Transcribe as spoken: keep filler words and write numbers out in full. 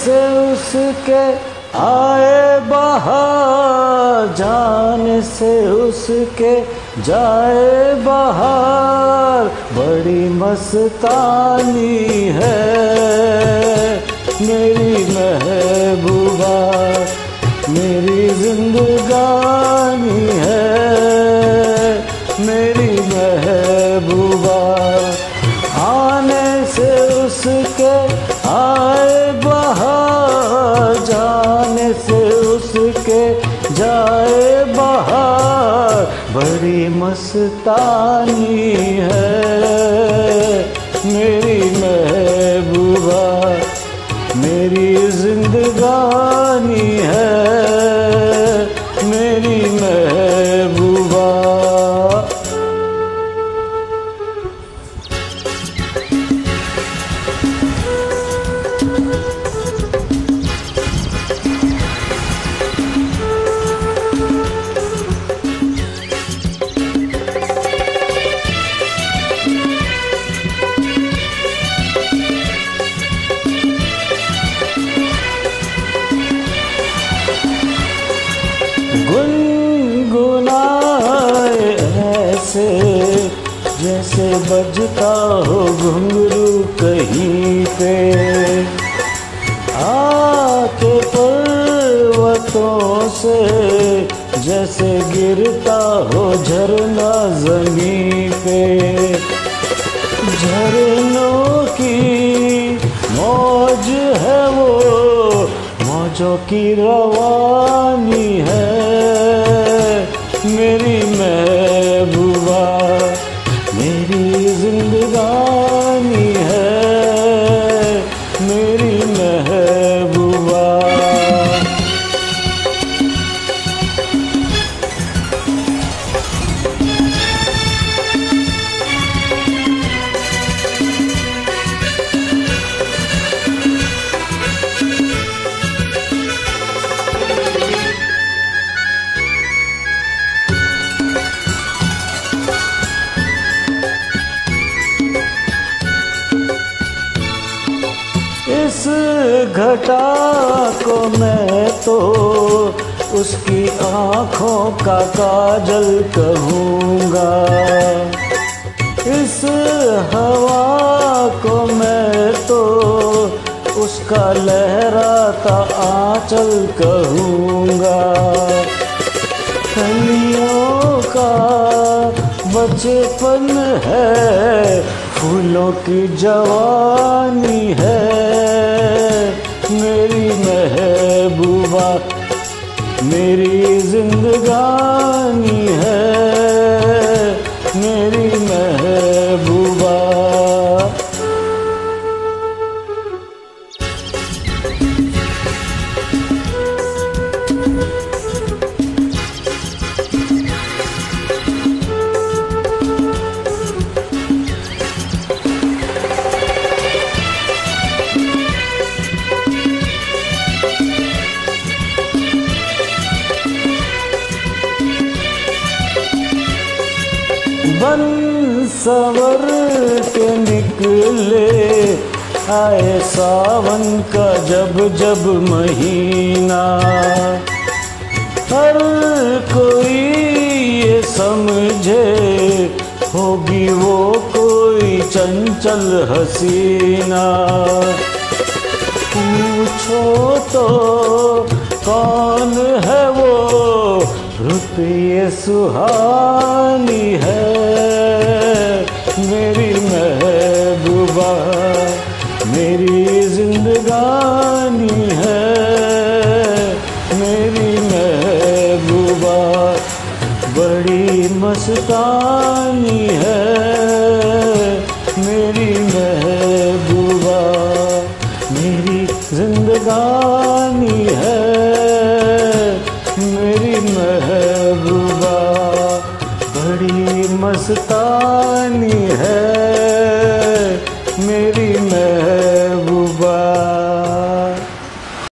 से उसके आए बहार, जाने से उसके जाए बहार। बड़ी मस्तानी है मेरी महबूबा, मेरी जिंदगानी है मेरी महबूबा। आने से उसके आए बहार, जाने से उसके जाए बहार। बड़ी मस्तानी है मेरी महबूबा, मेरी जिंदगानी है मेरी महबूबा। गुनगुनाए ऐसे जैसे बजता हो घुंघरू कहीं पे, आके पर्वतों से जैसे गिरता हो झरना ज़मीं पे। झरनों की मौज है वो, मौजों की रवानी है मेरी महबूबा, मेरी जिंदगानी है मेरी महबूबा। इस घटा को मैं तो उसकी आँखों का काजल कहूँगा, इस हवा को मैं तो उसका लहराता आंचल कहूँगा। कलियों का बचपन है, फूलों की जवानी है मेरी महबूबा, मेरी जिंदगानी है मेरी महबूबा। बन सवर के निकले आए सावन का जब जब महीना, हर कोई ये समझे होगी वो कोई चंचल हसीना। पूछो तो कौन है वो, रुत ये सुहानी है मेरी महबूबा, मेरी जिंदगानी है मेरी महबूबा। बड़ी मस्तानी है मेरी महबूबा, मेरी जिंदगानी है मेरी महबूबा। बड़ी मस्तानी है मेरी